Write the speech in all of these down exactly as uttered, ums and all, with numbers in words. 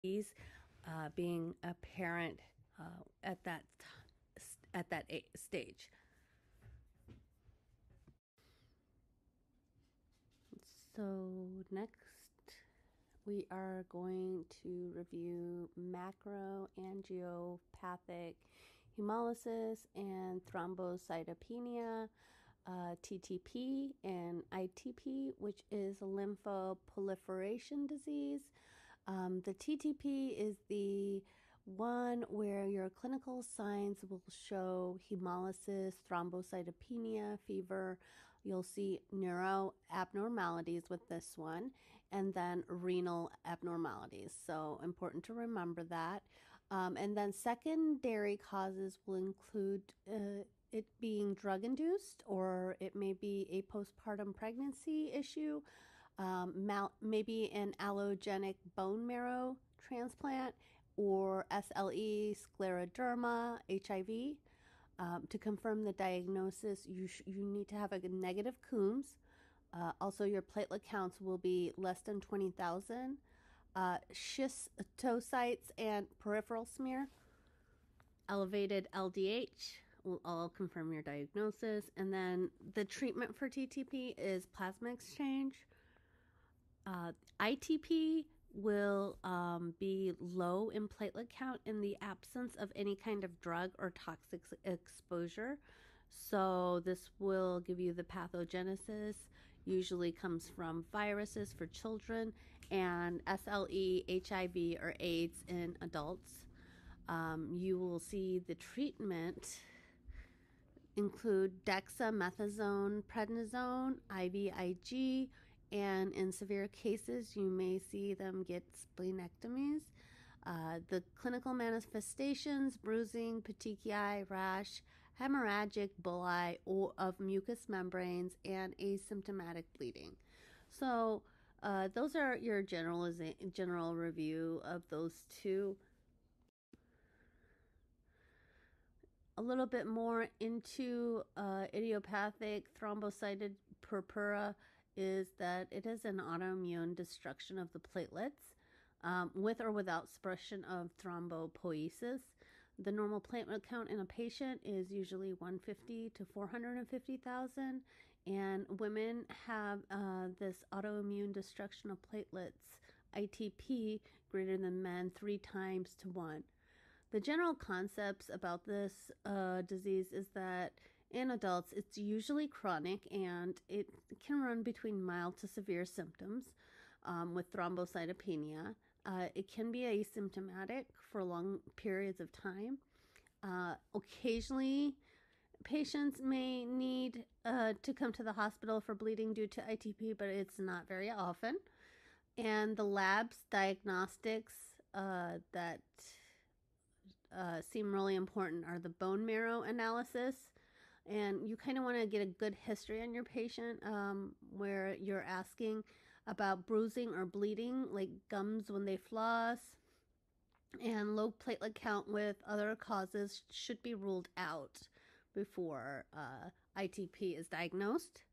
disease uh, being apparent uh, at that at that stage. So next, we are going to review macroangiopathic hemolysis and thrombocytopenia, uh, T T P, and I T P, which is lymphoproliferation disease. Um, the T T P is the one where your clinical signs will show hemolysis, thrombocytopenia, fever. You'll see neuro abnormalities with this one, and then renal abnormalities. So important to remember that. Um, and then secondary causes will include uh, it being drug-induced, or it may be a postpartum pregnancy issue, um, mal- maybe an allogenic bone marrow transplant, or S L E, scleroderma, H I V. Um, to confirm the diagnosis, you, sh- you need to have a negative Coombs. Uh, also, your platelet counts will be less than twenty thousand. Uh, schistocytes and peripheral smear, elevated L D H will all confirm your diagnosis. And then the treatment for T T P is plasma exchange. Uh, I T P will um, be low in platelet count in the absence of any kind of drug or toxic exposure. So this will give you the pathogenesis, usually comes from viruses for children, and S L E, H I V, or AIDS in adults. Um, you will see the treatment include dexamethasone, prednisone, I V I G, and in severe cases, you may see them get splenectomies. Uh, the clinical manifestations: bruising, petechiae, rash, hemorrhagic bullae of mucous membranes, and asymptomatic bleeding. So uh, those are your general general review of those two. A little bit more into uh, idiopathic thrombocytic purpura is that it is an autoimmune destruction of the platelets um, with or without suppression of thrombopoiesis. The normal platelet count in a patient is usually one hundred fifty to four hundred fifty thousand, and women have uh, this autoimmune destruction of platelets, I T P, greater than men three times to one. The general concepts about this uh, disease is that in adults, it's usually chronic, and it can run between mild to severe symptoms um, with thrombocytopenia. Uh, it can be asymptomatic for long periods of time. Uh, occasionally, patients may need uh, to come to the hospital for bleeding due to I T P, but it's not very often. And the labs, diagnostics uh, that Uh, seem really important are the bone marrow analysis, and you kind of want to get a good history on your patient um, where you're asking about bruising or bleeding, like gums when they floss, and low platelet count with other causes should be ruled out before uh, I T P is diagnosed.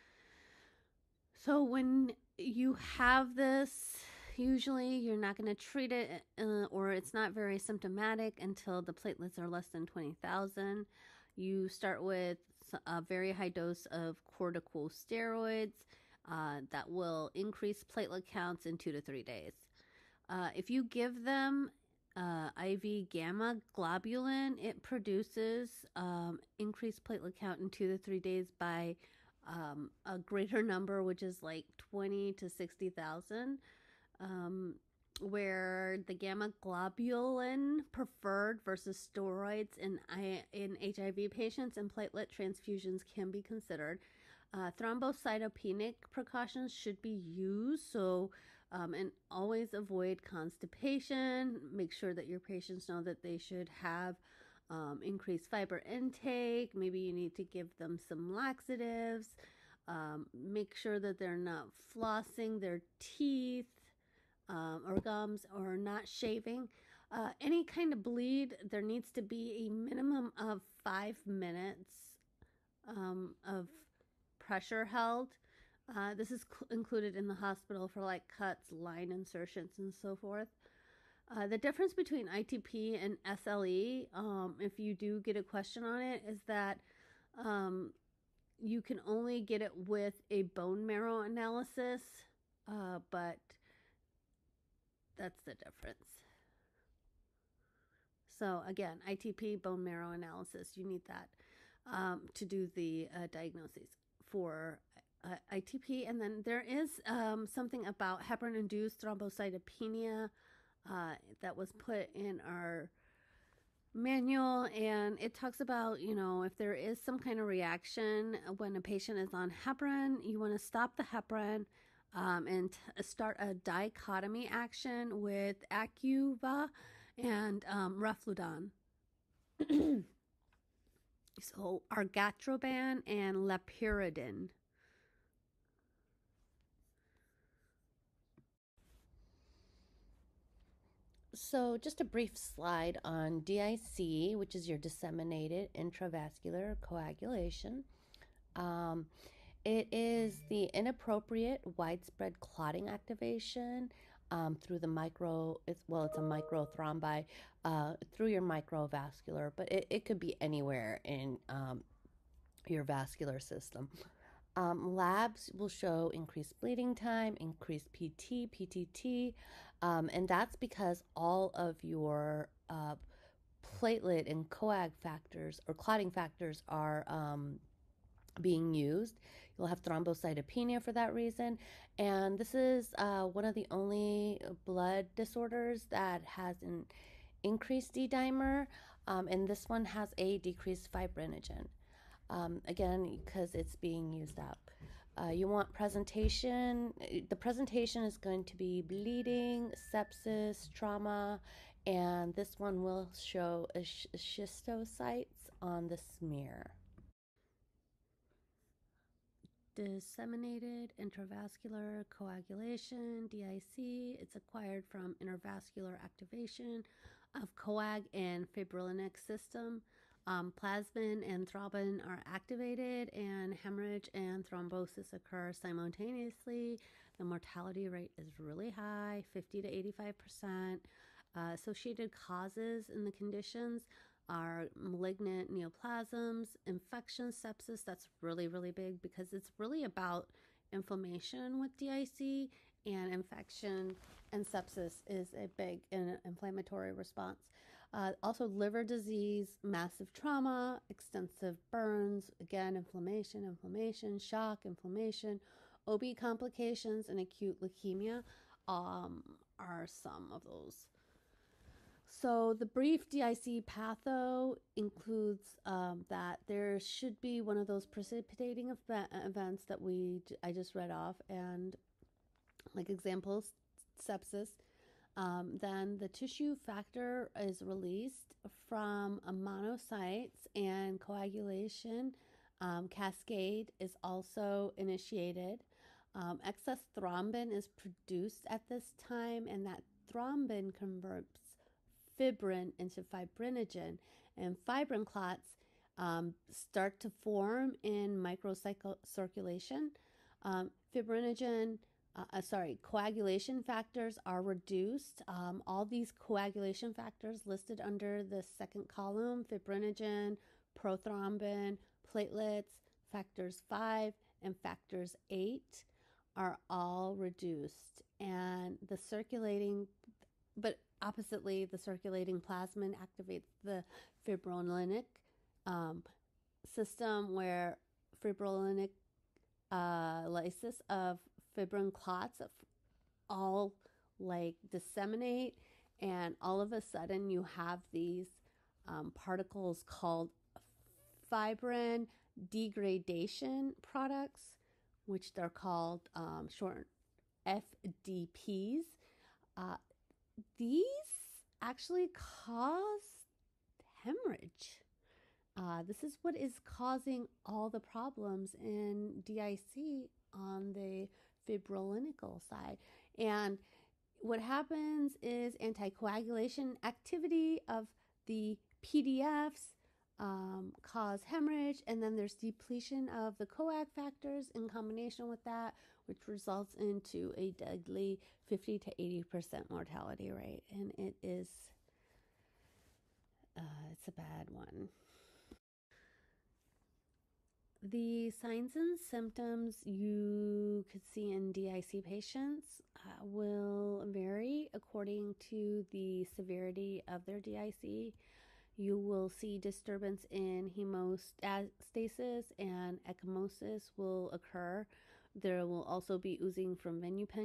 So when you have this, usually you're not going to treat it uh, or it's not very symptomatic until the platelets are less than twenty thousand. You start with a very high dose of corticosteroids uh, that will increase platelet counts in two to three days. Uh, if you give them uh, I V gamma globulin, it produces um, increased platelet count in two to three days by um, a greater number, which is like twenty to sixty thousand. Um, where the gamma globulin preferred versus steroids in I, in H I V patients and platelet transfusions can be considered. Uh, thrombocytopenic precautions should be used, so um, and always avoid constipation. Make sure that your patients know that they should have um, increased fiber intake. Maybe you need to give them some laxatives. Um, make sure that they're not flossing their teeth um, or gums, or not shaving. Uh, any kind of bleed, there needs to be a minimum of five minutes um, of pressure held. Uh, this is cl- included in the hospital for like cuts, line insertions, and so forth. Uh, the difference between I T P and S L E, um, if you do get a question on it, is that um, you can only get it with a bone marrow analysis, uh, but that's the difference. So again, I T P, bone marrow analysis, you need that um, to do the uh, diagnosis for uh, I T P. And then there is um, something about heparin-induced thrombocytopenia uh, that was put in our manual, and it talks about, you know, if there is some kind of reaction when a patient is on heparin, you want to stop the heparin um, and t- start a dichotomy action with Acuva and um, Refludan. So argatroban and lepyridine. So just a brief slide on D I C, which is your disseminated intravascular coagulation. Um, it is the inappropriate widespread clotting activation um, through the micro, it's, well, it's a microthrombi uh, through your microvascular, but it, it could be anywhere in um, your vascular system. Um, labs will show increased bleeding time, increased P T, P T T, um, and that's because all of your uh, platelet and coag factors or clotting factors are um, being used. You'll have thrombocytopenia for that reason, and this is uh, one of the only blood disorders that has an increased D-dimer, um, and this one has a decreased fibrinogen. Um, again, because it's being used up. Uh, you want presentation. The presentation is going to be bleeding, sepsis, trauma, and this one will show a sh- schistocytes on the smear. Disseminated intravascular coagulation, D I C. It's acquired from intravascular activation of coag and fibrinolytic system. Um, plasmin and thrombin are activated, and hemorrhage and thrombosis occur simultaneously. The mortality rate is really high, fifty to eighty-five percent. Uh, associated causes in the conditions are malignant neoplasms, infection, sepsis. That's really, really big because it's really about inflammation with D I C, and infection and sepsis is a big inflammatory response. Uh, also, liver disease, massive trauma, extensive burns, again, inflammation, inflammation, shock, inflammation, O B complications, and acute leukemia um, are some of those. So the brief D I C patho includes um, that there should be one of those precipitating ev- events that we I just read off, and like examples, sepsis. Um, then the tissue factor is released from a monocytes, and coagulation um, cascade is also initiated. Um, excess thrombin is produced at this time, and that thrombin converts fibrin into fibrinogen, and fibrin clots um, start to form in microcirculation. Um, fibrinogen Uh, uh, sorry, coagulation factors are reduced. Um, all these coagulation factors listed under the second column, fibrinogen, prothrombin, platelets, factors five, and factors eight, are all reduced. And the circulating, but oppositely, the circulating plasmin activates the fibrinolytic um, system, where fibrinolytic uh, lysis of fibrin clots all like disseminate, and all of a sudden you have these um, particles called fibrin degradation products, which they're called um, short F D Ps. Uh, these actually cause hemorrhage. Uh, this is what is causing all the problems in D I C on the fibrinolytical side. And what happens is anticoagulation activity of the P D Fs um, cause hemorrhage, and then there's depletion of the coag factors in combination with that, which results into a deadly fifty to eighty percent mortality rate, and it is uh, it's a bad one. The signs and symptoms you could see in D I C patients uh, will vary according to the severity of their D I C. You will see disturbance in hemostasis and ecchymosis will occur. There will also be oozing from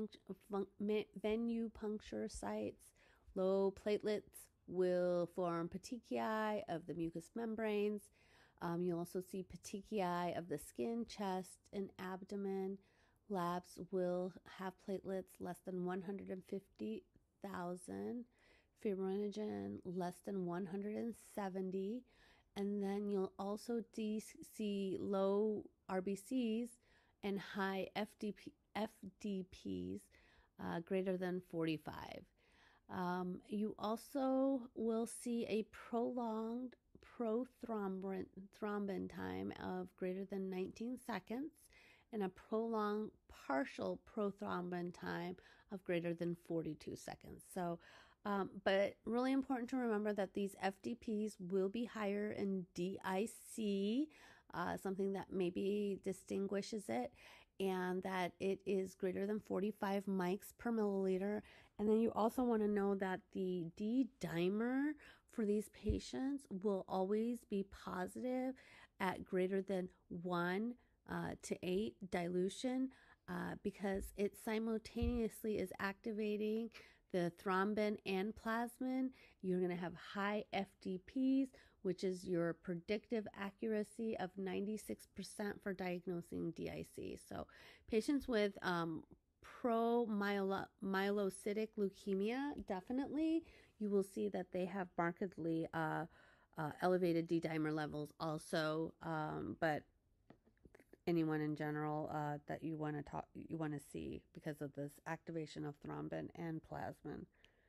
venipuncture sites. Low platelets will form petechiae of the mucous membranes. Um, you'll also see petechiae of the skin, chest, and abdomen. Labs will have platelets less than one hundred fifty thousand, fibrinogen less than one hundred seventy, and then you'll also see low R B Cs and high F D P, F D Ps uh, greater than forty-five. Um, you also will see a prolonged prothrombin thrombin time of greater than nineteen seconds and a prolonged partial prothrombin time of greater than forty-two seconds. So, um, but really important to remember that these F D Ps will be higher in D I C, uh, something that maybe distinguishes it, and that it is greater than forty-five mics per milliliter. And then you also want to know that the D-dimer for these patients will always be positive at greater than one uh, to eight dilution uh, because it simultaneously is activating the thrombin and plasmin. You're going to have high F D Ps, which is your predictive accuracy of ninety-six percent for diagnosing D I C. So patients with um, pro-myelocytic leukemia, definitely, you will see that they have markedly uh, uh, elevated D-dimer levels also, um, but anyone in general uh, that you want to talk, you want to see because of this activation of thrombin and plasmin.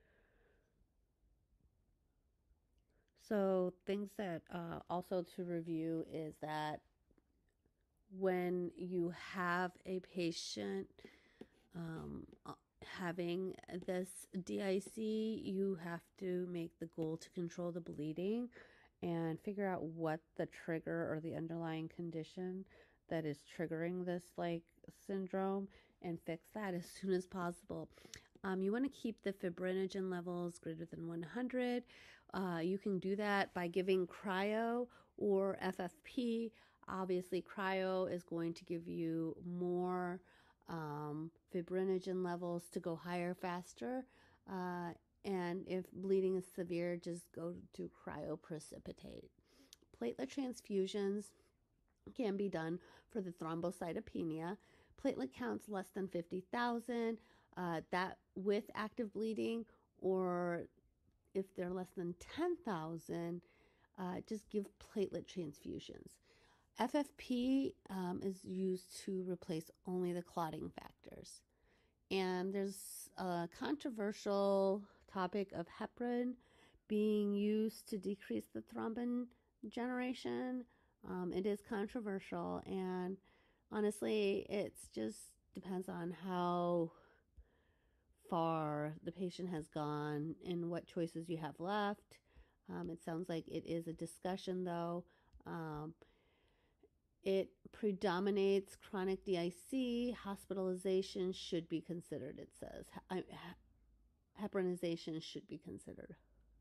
So things that uh, also to review is that when you have a patient um, having this D I C, you have to make the goal to control the bleeding and figure out what the trigger or the underlying condition that is triggering this like syndrome and fix that as soon as possible. Um, you want to keep the fibrinogen levels greater than one hundred. Uh, you can do that by giving cryo or F F P. Obviously, cryo is going to give you more um, fibrinogen levels to go higher faster. Uh, and if bleeding is severe, just go to cryoprecipitate. Platelet transfusions can be done for the thrombocytopenia. Platelet counts less than fifty thousand, uh, that with active bleeding, or if they're less than ten thousand, uh, just give platelet transfusions. F F P um, is used to replace only the clotting factors. And there's a controversial topic of heparin being used to decrease the thrombin generation. Um, it is controversial, and honestly, it's just depends on how far the patient has gone and what choices you have left. Um, it sounds like it is a discussion, though. Um, it predominates chronic D I C. Hospitalization should be considered, it says. I, heparinization should be considered.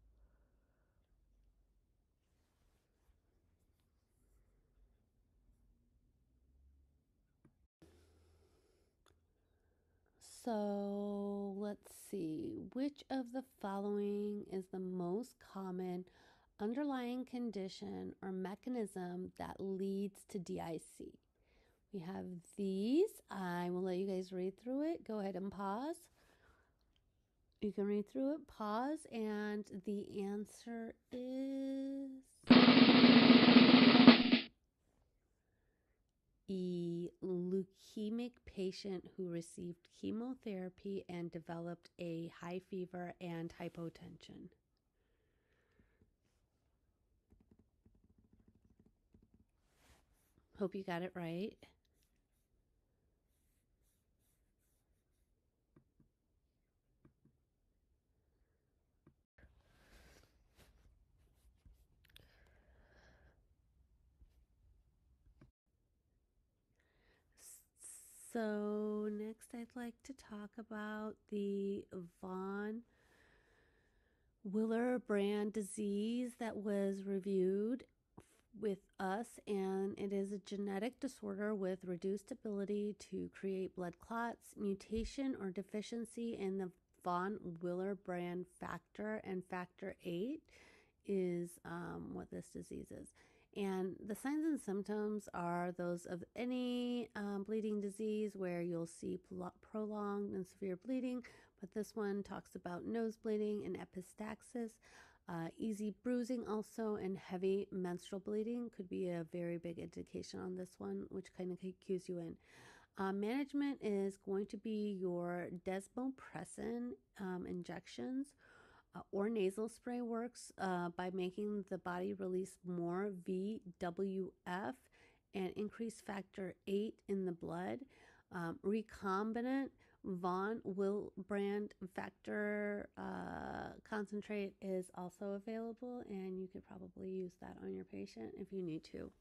So let's see, which of the following is the most common underlying condition or mechanism that leads to D I C? We have these. I will let you guys read through it. Go ahead and pause. You can read through it, pause, and the answer is a leukemic patient who received chemotherapy and developed a high fever and hypotension. Hope you got it right. So next I'd like to talk about the von Wilebrand disease that was reviewed with us, and it is a genetic disorder with reduced ability to create blood clots, mutation or deficiency in the von Wilebrand factor, and factor eight is um, what this disease is. And the signs and symptoms are those of any um, bleeding disease where you'll see prolonged and severe bleeding, but this one talks about nose bleeding and epistaxis. Uh, easy bruising also, and heavy menstrual bleeding could be a very big indication on this one, which kind of cues you in. Uh, management is going to be your desmopressin um, injections, uh, or nasal spray works uh, by making the body release more V W F and increase factor eight in the blood. Um, recombinant von Wilebrand factor uh, concentrate is also available, and you could probably use that on your patient if you need to.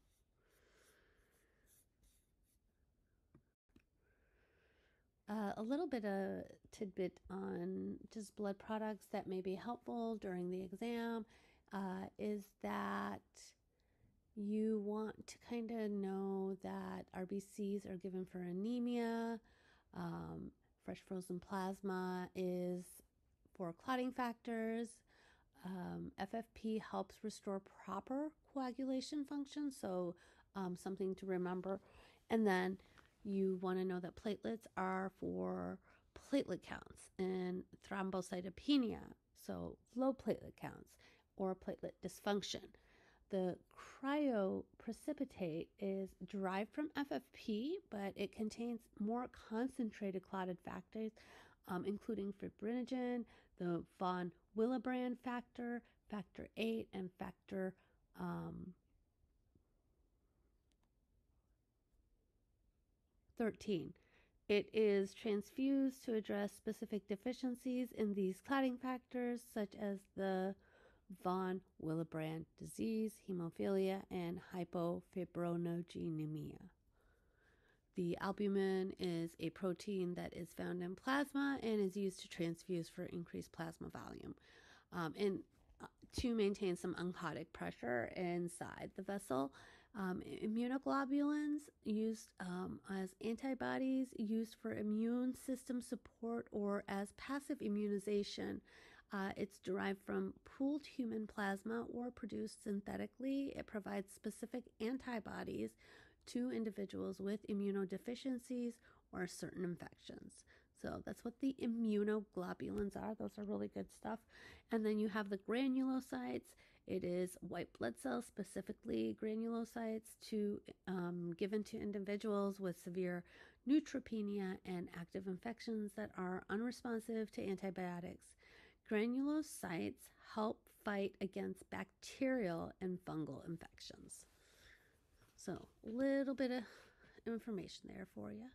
Uh, a little bit of tidbit on just blood products that may be helpful during the exam uh, is that you want to kind of know that R B Cs are given for anemia. Um, fresh frozen plasma is for clotting factors. Um, F F P helps restore proper coagulation function, so um, something to remember. And then you want to know that platelets are for platelet counts and thrombocytopenia, so low platelet counts or platelet dysfunction. The cryoprecipitate is derived from F F P, but it contains more concentrated clotted factors, um, including fibrinogen, the von Wilebrand factor, factor eight, and factor um, thirteen. It is transfused to address specific deficiencies in these clotting factors, such as the von Wilebrand disease, hemophilia, and hypofibrinogenemia. The albumin is a protein that is found in plasma and is used to transfuse for increased plasma volume um, and uh, to maintain some oncotic pressure inside the vessel. Um, immunoglobulins used um, as antibodies used for immune system support or as passive immunization. Uh, it's derived from pooled human plasma or produced synthetically. It provides specific antibodies to individuals with immunodeficiencies or certain infections. So that's what the immunoglobulins are. Those are really good stuff. And then you have the granulocytes. It is white blood cells, specifically granulocytes, to um, given to individuals with severe neutropenia and active infections that are unresponsive to antibiotics. Granulocytes help fight against bacterial and fungal infections. So a little bit of information there for you.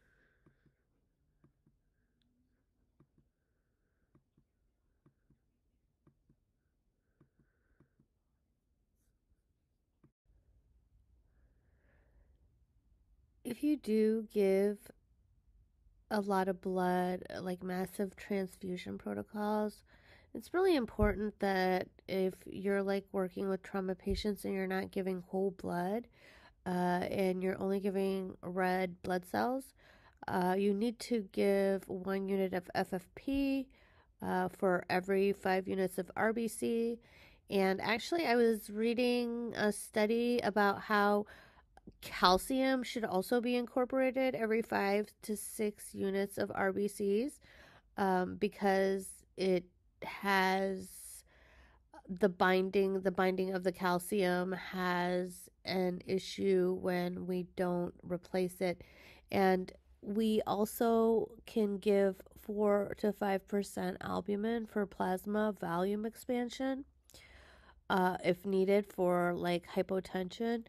If you do give a lot of blood, like massive transfusion protocols, it's really important that if you're like working with trauma patients and you're not giving whole blood uh, and you're only giving red blood cells, uh, you need to give one unit of F F P uh, for every five units of R B C. And actually, I was reading a study about how calcium should also be incorporated every five to six units of R B Cs um, because it has the binding, the binding of the calcium has an issue when we don't replace it. And we also can give four to five percent albumin for plasma volume expansion uh, if needed for like hypotension.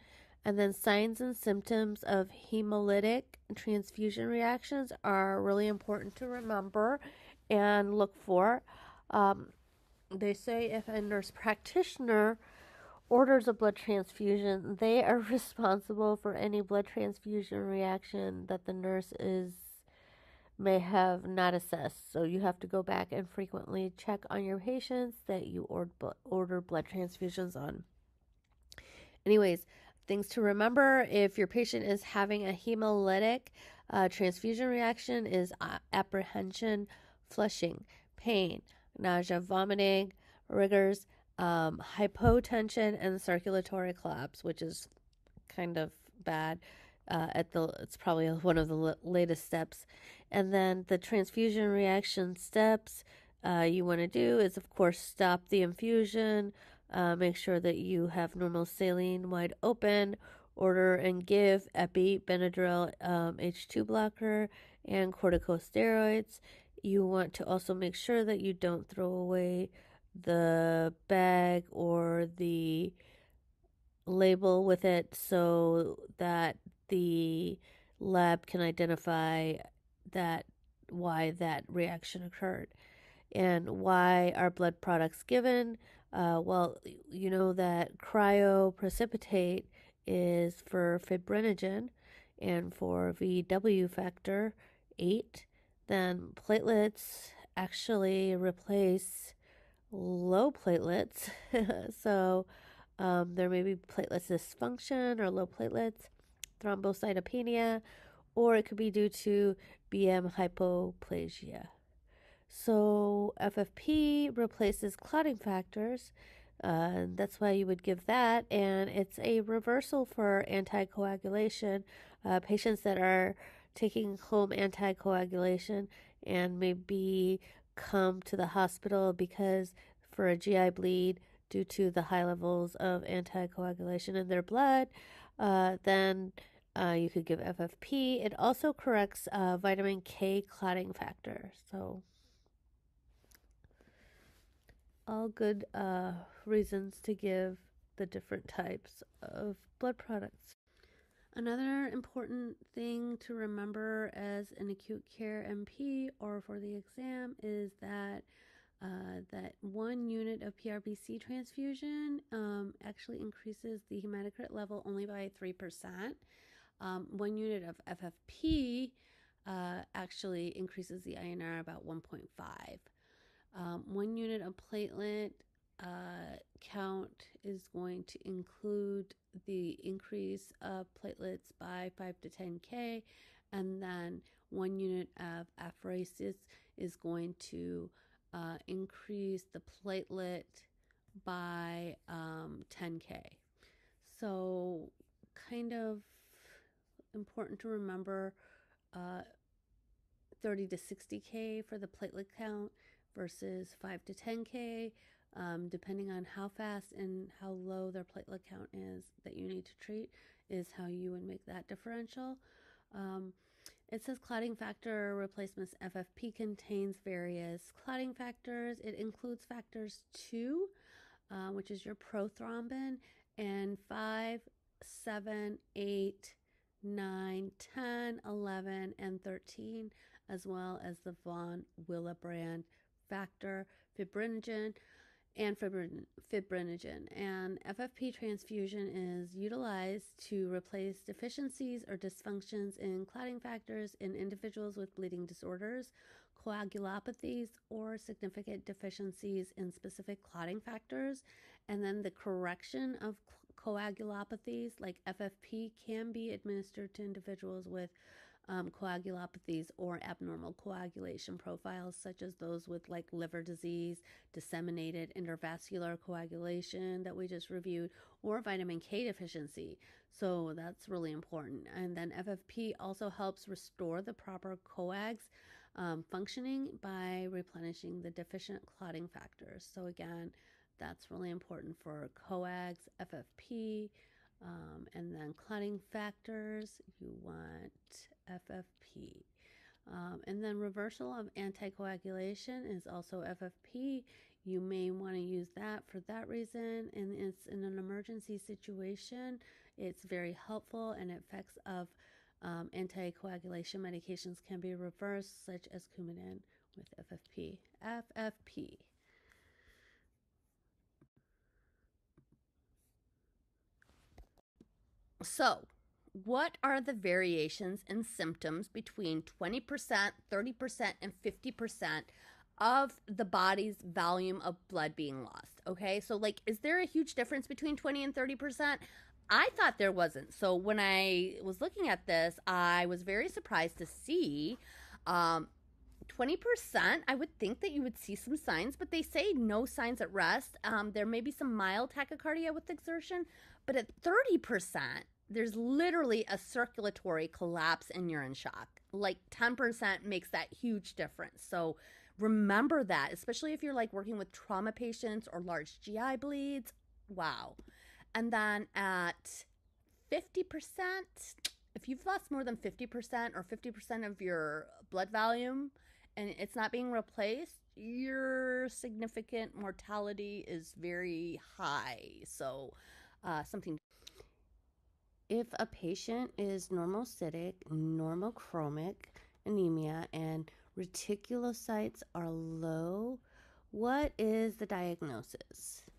And then signs and symptoms of hemolytic transfusion reactions are really important to remember and look for. Um, they say if a nurse practitioner orders a blood transfusion, they are responsible for any blood transfusion reaction that the nurse is may have not assessed. So you have to go back and frequently check on your patients that you order blood transfusions on. Anyways, things to remember if your patient is having a hemolytic uh, transfusion reaction is uh, apprehension, flushing, pain, nausea, vomiting, rigors, um, hypotension, and circulatory collapse, which is kind of bad. Uh, at the it's probably one of the l- latest steps. And then the transfusion reaction steps uh, you want to do is, of course, stop the infusion. Uh, make sure that you have normal saline wide open. Order and give epi, Benadryl, um, H two blocker, and corticosteroids. You want to also make sure that you don't throw away the bag or the label with it so that the lab can identify that why that reaction occurred. And why are blood products given? Uh, well, you know that cryoprecipitate is for fibrinogen and for V W factor eight. Then platelets actually replace low platelets. So um, there may be platelets dysfunction or low platelets, thrombocytopenia, or it could be due to B M hypoplasia. So F F P replaces clotting factors. Uh, that's why you would give that, and it's a reversal for anticoagulation. Uh, patients that are taking home anticoagulation and maybe come to the hospital because for a G I bleed due to the high levels of anticoagulation in their blood, uh, then uh, you could give F F P. It also corrects uh, vitamin K clotting factor. So all good uh, reasons to give the different types of blood products. Another important thing to remember as an acute care M P or for the exam is that uh, that one unit of P R B C transfusion um, actually increases the hematocrit level only by three percent. Um, one unit of F F P uh, actually increases the I N R about one point five. Um, one unit of platelet uh, count is going to include the increase of platelets by five to ten K, and then one unit of apheresis is going to uh, increase the platelet by um, ten K. So, kind of important to remember uh, thirty to sixty K for the platelet count versus five to ten K, um, depending on how fast and how low their platelet count is that you need to treat, is how you would make that differential. Um, it says clotting factor replacements. F F P contains various clotting factors. It includes factors two, uh, which is your prothrombin, and five, seven, eight, nine, ten, eleven, and thirteen, as well as the von Willebrand factor, fibrinogen, and fibrin- fibrinogen. And F F P transfusion is utilized to replace deficiencies or dysfunctions in clotting factors in individuals with bleeding disorders, coagulopathies, or significant deficiencies in specific clotting factors. And then the correction of coagulopathies like F F P can be administered to individuals with um, coagulopathies or abnormal coagulation profiles, such as those with like liver disease, disseminated intravascular coagulation that we just reviewed, or vitamin K deficiency. So that's really important. And then F F P also helps restore the proper coags um, functioning by replenishing the deficient clotting factors. So again, that's really important for coags, F F P, um, and then clotting factors. You want F F P. Um, and then reversal of anticoagulation is also F F P. you may want to use that for that reason. And it's in an emergency situation, it's very helpful, and effects of um, anticoagulation medications can be reversed, such as Coumadin with F F P. F F P. So, what are the variations in symptoms between twenty percent, thirty percent, and fifty percent of the body's volume of blood being lost? Okay, so like, is there a huge difference between twenty and thirty percent? I thought there wasn't. So when I was looking at this, I was very surprised to see um, twenty percent. I would think that you would see some signs, but they say no signs at rest. Um, there may be some mild tachycardia with exertion, but at thirty percent, there's literally a circulatory collapse and urine shock. Like ten percent makes that huge difference. So remember that, especially if you're like working with trauma patients or large G I bleeds. Wow. And then at fifty percent, if you've lost more than fifty percent or fifty percent of your blood volume and it's not being replaced, your significant mortality is very high. So uh, something. If a patient is normocytic, normochromic anemia, and reticulocytes are low, what is the diagnosis?